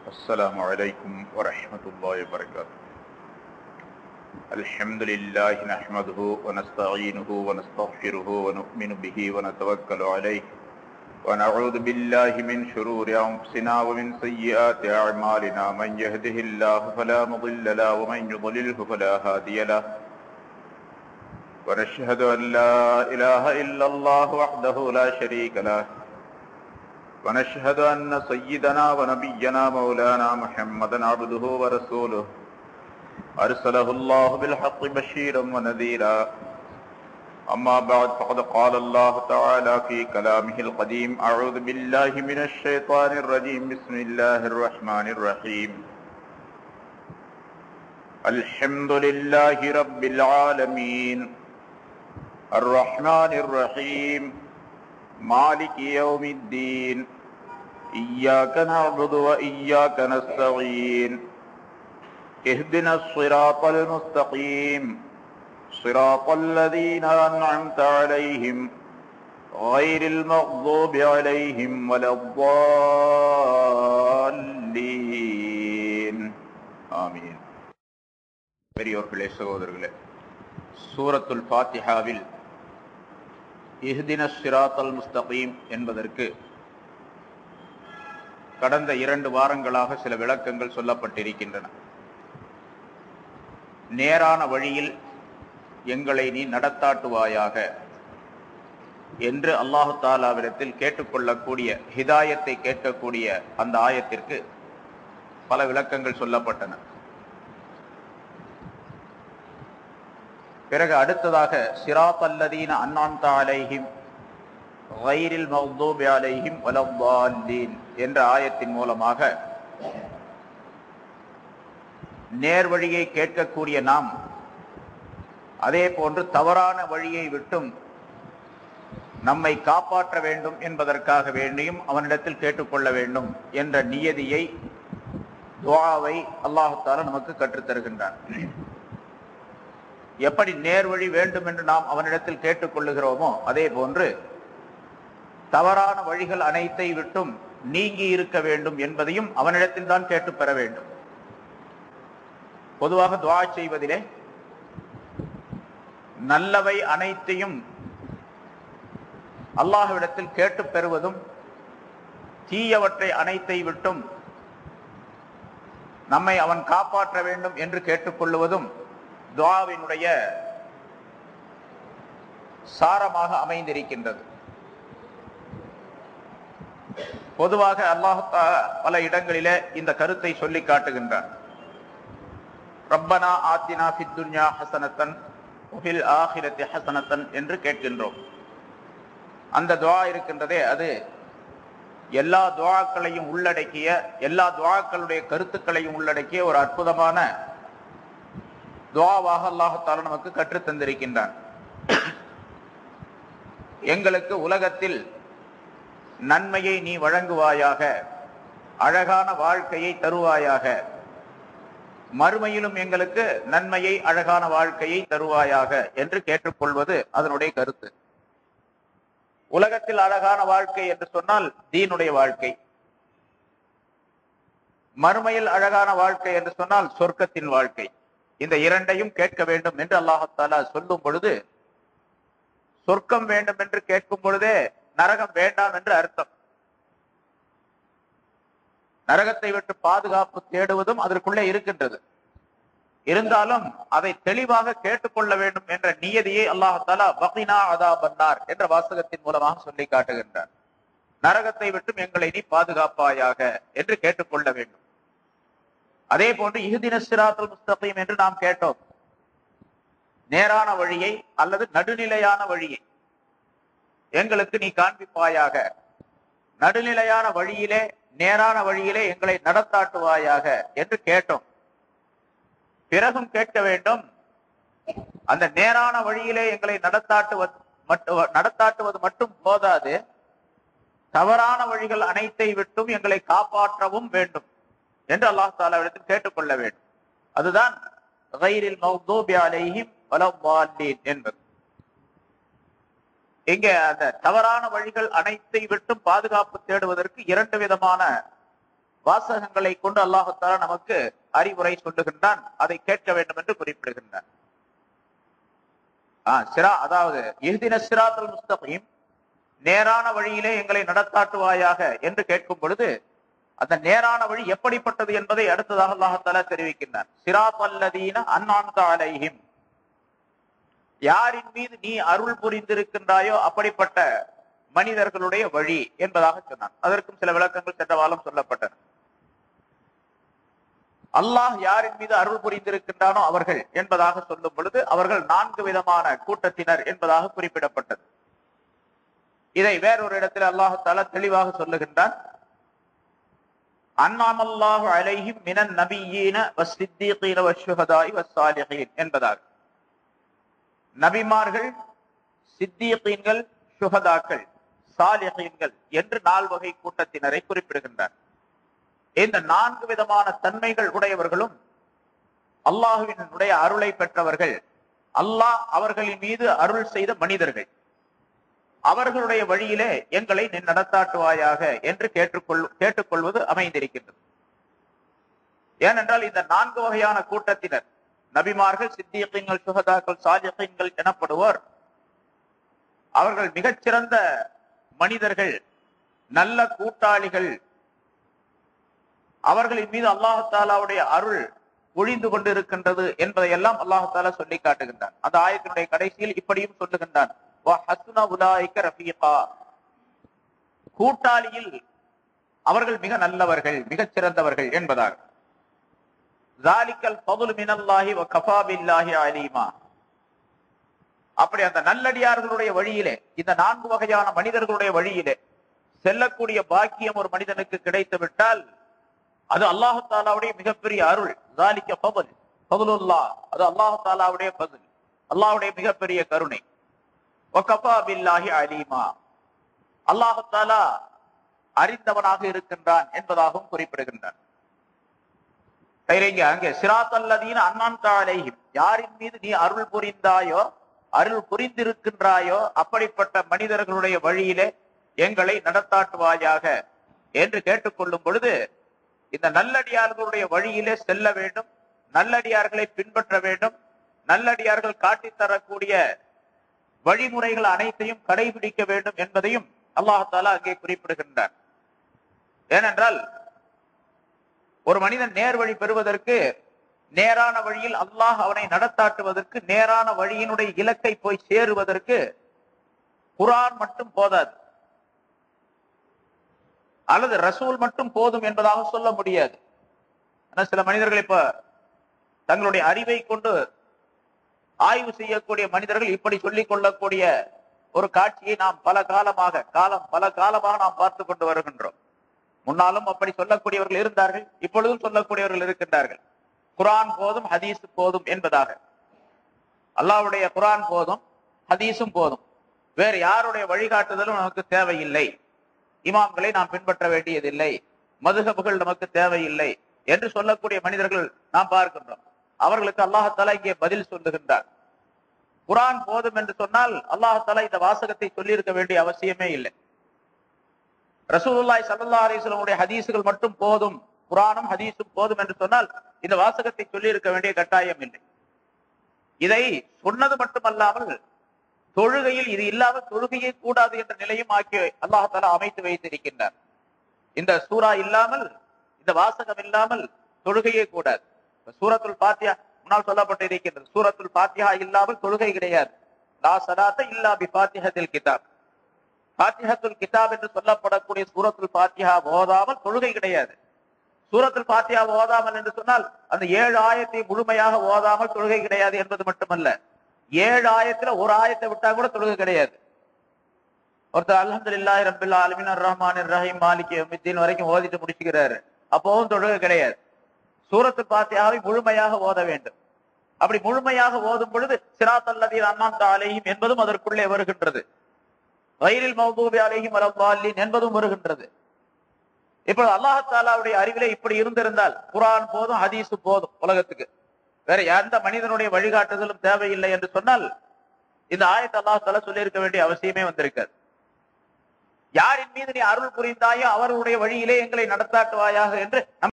السلام عليكم ورحمة الله وبركاته. الحمد لله نحمده ونستعينه ونستغفره ونؤمن به ونتوكل عليه ونعوذ بالله من شرور أنفسنا ومن سيئات أعمالنا من يهده الله فلا مضل له ومن يضلله فلا هادي له ونشهد أن لا إله إلا الله وحده لا شريك له ونشهد أن سيدنا ونبينا مولانا محمدا عبده ورسوله أرسله الله بالحق بشيرا ونذيرا أما بعد فقد قال الله تعالى في كلامه القديم أعوذ بالله من الشيطان الرجيم بسم الله الرحمن الرحيم الحمد لله رب العالمين الرحمن الرحيم مالك يوم الدين إياك نعبد وإياك نستعين اهدنا الصراط المستقيم صراط الذين أنعمت عليهم غير المغضوب عليهم ولا الضالين آمين. பெரியோர்களே, சகோதரர்களே, சூரத்துல் ஃபாத்திஹாவில் இஹ்தினஸ் ஸிராத்தல் முஸ்தகீம் என்பதற்கு கடந்த 2 வாரங்களாக சில விளக்கங்கள் சொல்லப்பட்டிருக்கின்றன. நேரான வழியில் எங்களை நீ நடத்தாட்டுவாயாக என்று அல்லாஹு தஆலாவிடத்தில் கேட்டுக்கொள்ளக்கூடிய, ஹிதாயத்தை கேட்கக்கூடிய அந்த ஆயத்திற்கு பல விளக்கங்கள் சொல்லப்பட்டன. பிறகு அடுத்ததாக ஸிராத்தல்லதீன அன்அம்த அலைஹிம் கைரில் மக்தூபி அலைஹிம் வலத்தால்லீன் என்ற ஆயத்தின் மூலமாக நேர்வழியை கேட்கக்கூடிய நாம் அதே போன்று தவறான வழியை விட்டும் நம்மை காப்பாற்ற வேண்டும் என்பதற்காக வேண்டியும் அவனிடத்தில் கேட்டுக்கொள்ள வேண்டும் என்ற நியதியை, துஆவை அல்லாஹ் தஆலா நமக்கு கற்றுத்தருகின்றான். எப்படி நேர்வழி வேண்டும் என்று நாம் அவனிடத்தில் கேட்டுக்கொள்ளுகிறோமோ அதே போன்று தவறான வழிகள் அனைத்தை விட்டும் நீங்கி இருக்க வேண்டும் என்பதையும் அவனிடத்தில் தான் கேட்டு பெற வேண்டும். பொதுவாக துஆ செய்வதிலே நல்லவை அனைத்தையும் அல்லாஹ்விடத்தில் கேட்டு பெறுவதும், தீயவற்றை அனைத்தை விட்டும் நம்மை அவன் காப்பாற்ற வேண்டும் என்று கேட்டுக்கொள்வதும் துஆவினுடைய சாரமாக அமைந்திருக்கின்றது. பொதுவாக அல்லாஹ் பல இடங்களிலே இந்த கருத்தை சொல்லி காட்டுகின்றான். ரப்பனா ஆத்தினா ஃபித் துன்யா ஹஸனத்தன் வஃபில் ஆখিরাতি ஹஸனத்தன் என்று கேட்கின்றோம். அந்த துஆ இருக்கின்றதே, அது எல்லா துஆக்களையும் உள்ளடக்கிய, எல்லா துஆக்களுடைய கருத்துக்களையும் உள்ளடக்கிய ஒரு அற்புதமான துஆவாக அல்லாஹ் தஆலா நமக்கு கற்றுத் தந்திருக்கின்றான். எங்களுக்கு உலகத்தில் நன்மையை நீ வழங்குவாயாக, அழகான வாழ்க்கையை தருவாயாக, மறுமையிலும் எங்களுக்கு நன்மையை, அழகான வாழ்க்கையை தருவாயாக என்று கேட்டுக்கொள்வது அதனுடைய கருத்து. உலகத்தில் அழகான வாழ்க்கை என்று சொன்னால் தீனுடைய வாழ்க்கை, மறுமையில் அழகான வாழ்க்கை என்று சொன்னால் சொர்க்கத்தின் வாழ்க்கை. இந்த இரண்டையும் கேட்க வேண்டும் என்று அல்லாஹ் தஆலா சொல்லும் பொழுது, சொர்க்கம் வேண்டும் என்று கேட்கும் பொழுதே நரகம் வேண்டாம் என்று அர்த்தம். நரகத்தை விட்டு பாதுகாப்பு தேடுவதும் அதற்குள்ளே இருக்கின்றது. இருந்தாலும் அதை தெளிவாக கேட்டுக்கொள்ள வேண்டும் என்ற நியதியை அல்லாஹ் தஆலா வகினா அதாபன்னார் என்ற வாசகத்தின் மூலமாக சொல்லி காட்டுகின்றார். நரகத்தை விட்டும் எங்களை நீ பாதுகாப்பாயாக என்று கேட்டுக்கொள்ள வேண்டும். அதே போன்று இஹ்தினஸ் ஸிராத்தல் முஸ்தகீம் என்று நாம் கேட்டோம். நேரான வழியை அல்லது நடுநிலையான வழியை எங்களுக்கு நீ காண்பிப்பாயாக, நடுநிலையான வழியிலே, நேரான வழியிலே எங்களை நடத்தாட்டுவாயாக என்று கேட்டோம். பிறகும் கேட்க வேண்டும், அந்த நேரான வழியிலே எங்களை நடத்தாட்டுவது மட்டும் போதாது, தவறான வழிகள் அனைத்தை விட்டும் எங்களை காப்பாற்றவும் வேண்டும் என்று அல்லாஹ் தஆலாவிடத்தில் கேட்டுக்கொள்ள வேண்டும். அதுதான் கைரில் மக்தூபி அலைஹிம் வலத்தால்லீன் என்பது. இங்கே அந்த தவறான வழிகள் அனைத்தை விட்டும் பாதுகாப்பு தேடுவதற்கு 2 விதமான வாசகங்களை கொண்டு அல்லாஹு தஆலா நமக்கு அறிவுரை சொல்லுகின்றான். அதை கேட்க வேண்டும் என்று குறிப்பிடுகின்றான். அதாவது இஹ்தின ஸிராத்தல் முஸ்தகீம், நேரான வழியிலே எங்களை நடத்தாட்டுவாயாக என்று கேட்கும் பொழுது அந்த நேரான வழி எப்படிப்பட்டது என்பதை அடுத்ததாக அல்லாஹ் தஆலா தெரிவிக்கின்றான். ஸிராத்தல்லதீன அன்அம்த அலைஹிம், யாரின் மீது நீ அருள் புரிந்திருக்கின்றாயோ அப்படிப்பட்ட மனிதர்களுடைய வழி என்பதாக சொன்னான். அதற்கும் சில விளக்கங்கள் சென்ற வாரம் சொல்லப்பட்டன. அல்லாஹ் யாரின் மீது அருள் புரிந்திருக்கின்றானோ அவர்கள் என்பதாக சொல்லும் பொழுது அவர்கள் 4 விதமான கூட்டத்தினர் என்பதாக குறிப்பிடப்பட்டது. இதை வேறொரு இடத்தில் அல்லாஹ் தஆலா தெளிவாக சொல்லுகின்றான். அன்அமல்லாஹு அலைஹிம் மினன் நபிய்யீன வஸ்ஸித்தீகீன வஷ்ஷுஹதாஇ வஸ்ஸாலிஹீன் என்பதாக நபிமார்கள், சித்தீகீன்கள், ஷுஹதாக்கள், சாலிஹீன்கள் என்று 4 வகை கூட்டத்தினரை குறிப்பிடுகின்றார். இந்த 4 விதமான தன்மைகள் உடையவர்களும் அல்லாஹுவினுடைய அருளை பெற்றவர்கள், அல்லாஹ் அவர்களின் மீது அருள் செய்த மனிதர்கள். அவர்களுடைய வழியிலே எங்களை நீ நடத்தாட்டுவாயாக என்று கேட்டுக்கொள்வது அமைந்திருக்கின்றது. ஏனென்றால் இந்த 4 வகையான கூட்டத்தினர், நபிமார்கள், சித்தீகீன்கள், ஷுஹதாக்கள், சாலிஹீன்கள் எனப்படுவோர் அவர்கள் மிகச்சிறந்த மனிதர்கள், நல்ல கூட்டாளிகள். அவர்களின் மீது அல்லாஹு தஆலாவுடைய அருள் ஒழிந்து கொண்டிருக்கின்றது என்பதையெல்லாம் அல்லாஹு தஆலா சொல்லி காட்டுகின்றான். அந்த ஆயத்தினுடைய கடைசியில் இப்படியும் சொல்லுகின்றான், கூட்டாளியில் அவர்கள் மிக நல்லவர்கள், மிகச் சிறந்தவர்கள் என்பதாக. அப்படி அந்த நல்லடியார்களுடைய வழியிலே, இந்த 4 வகையான மனிதர்களுடைய வழியிலே செல்லக்கூடிய பாக்கியம் ஒரு மனிதனுக்கு கிடைத்து விட்டால் அது அல்லாஹு தஆலாவுடைய மிகப்பெரிய அருள். அது அல்லாஹு தஆலாவுடைய ஃபضل, அல்லாஹ்வுடைய மிகப்பெரிய கருணை. வகஃபா பில்லாஹி அலீமா, அல்லாஹு தஆலா அறிந்தவனாக இருக்கின்றான் என்பதாகவும் குறிப்பிடுகின்றான். அங்கே ஸிராத்தல்லதீன அன்அம்த அலைஹிம், யாரின் மீது நீ அருள் புரிந்தாயோ, அருள் புரிந்திருக்கின்றாயோ அப்படிப்பட்ட மனிதர்களுடைய வழியிலே எங்களை நடத்தாட்டுவாயாக என்று கேட்டுக்கொள்ளும் பொழுது இந்த நல்லடியார்களுடைய வழியிலே செல்ல வேண்டும், நல்லடியார்களை பின்பற்ற வேண்டும், நல்லடியார்கள் காட்டித்தரக்கூடிய வழிமுறைகள் அனைத்தையும் கடைபிடிக்க வேண்டும் என்பதையும் அல்லாஹ் தஆலா அங்கே குறிப்பிடுகின்றார். ஏனென்றால் ஒரு மனிதன் நேர் வழி பெறுவதற்கு, நேரான வழியில் அல்லாஹ் அவனை நடத்தாட்டுவதற்கு, நேரான வழியினுடைய இலக்கை போய் சேருவதற்கு குர்ஆன் மட்டும் போதாது, அல்லது ரசூல் மட்டும் போதும் என்பதாக சொல்ல முடியாது. ஆனா சில மனிதர்கள் இப்ப தங்களுடைய அறிவை கொண்டு ஆய்வு செய்யக்கூடிய மனிதர்கள் இப்படி சொல்லிக் கொள்ளக்கூடிய ஒரு காட்சியை நாம் பல காலமாக நாம் பார்த்து கொண்டு வருகின்றோம். முன்னாலும் அப்படி சொல்லக்கூடியவர்கள் இருந்தார்கள், இப்பொழுதும் சொல்லக்கூடியவர்கள் இருக்கின்றார்கள். குர்ஆன் போதும், ஹதீஸ் போதும் என்பதாக. அல்லாஹ்வுடைய குர்ஆன் போதும், ஹதீஸும் போதும், வேறு யாருடைய வழிகாட்டுதலும் நமக்கு தேவையில்லை, இமாம்களை நாம் பின்பற்ற வேண்டியதில்லை, மதுஹபுகள் நமக்கு தேவையில்லை என்று சொல்லக்கூடிய மனிதர்கள் நாம் பார்க்கின்றோம். அவர்களுக்கு அல்லாஹ் தஆலா இங்கே பதில் சொல்லுகின்றார். குர்ஆன் போதும் என்று சொன்னால் அல்லாஹ் தஆலா இந்த வாசகத்தை சொல்லி இருக்க வேண்டிய அவசியமே இல்லை. ரசூலுல்லாஹி ஸல்லல்லாஹு அலைஹி வஸல்லம் உடைய ஹதீஸ்கள் மட்டும் போதும், குர்ஆனும் ஹதீஸும் போதும் என்று சொன்னால் இந்த வாசகத்தை சொல்லி இருக்க வேண்டிய கட்டாயம் இல்லை. இதை சொன்னது மட்டுமல்லாமல் தொழுகையில் இது இல்லாமல் தொழுகையே கூடாது என்ற நிலையும் ஆக்கி அல்லாஹ் தஆலா அமைத்து வைத்திருக்கின்றார். இந்த சூரா இல்லாமல், இந்த வாசகம் இல்லாமல் தொழுகையே கூடாது. சூரத்துல் ஃபாத்திஹா முன்னால் சொல்லப்பட்டு இருக்கின்றது, சூரத்துல் ஃபாத்திஹா இல்லாமல் தொழுகை கிடையாது. லா ஸலாத்த இல்லா பிஃபாத்திஹத்தில் கிதாப், ஃபாத்திஹத்துல் கிதாப் என்று சொல்லப்படக்கூடிய சூரத்துல் ஃபாத்திஹா ஓதாமல் தொழுகை கிடையாது. சூரத்துல் ஃபாத்திஹா ஓதாமல் என்று சொன்னால் அந்த 7 ஆயத்தை முழுமையாக ஓதாமல் தொழுகை கிடையாது என்பது மட்டுமல்ல, 7 ஆயத்துல ஒரு ஆயத்தை விட்டா கூட தொழுகை கிடையாது. ஒருத்தர் அல்ஹம்துலில்லாஹி ரப்பில் ஆலமீன் அர் ரஹ்மானிர் ரஹீம் மாலிகி யௌமித்தீன் வரைக்கும் ஓதிட்டு முடிச்சுக்கிறாரு, அப்பவும் தொழுகை கிடையாது. சூரத்துல் ஃபாத்திஹாவை முழுமையாக ஓத வேண்டும். அப்படி முழுமையாக ஓதும் பொழுது ஸிராத்தல்லதீன அன்அம்த அலைஹிம் என்பதும் அதற்குள்ளே வருகின்றது, கைரில் மக்தூபி அலைஹிம் வலல்லாலின் என்பதும் வருகின்றது. இப்ப அல்லாஹ் தஆலாவுடைய அறிவிலே இப்படி இருந்திருந்தால் குர்ஆன் போதும், ஹதீஸ் போதும், உலகத்துக்கு வேற எந்த மனிதனுடைய வழிகாட்டுதலும் தேவையில்லை என்று சொன்னால் இந்த ஆயத்தை அல்லாஹ் தஆலா சொல்லி இருக்க வேண்டிய அவசியமே வந்திருக்காது. யாரின் மீது நீ அருள் புரிந்தாயோ அவர்களுடைய வழியிலே எங்களை நடத்தாட்டுவாயாக என்று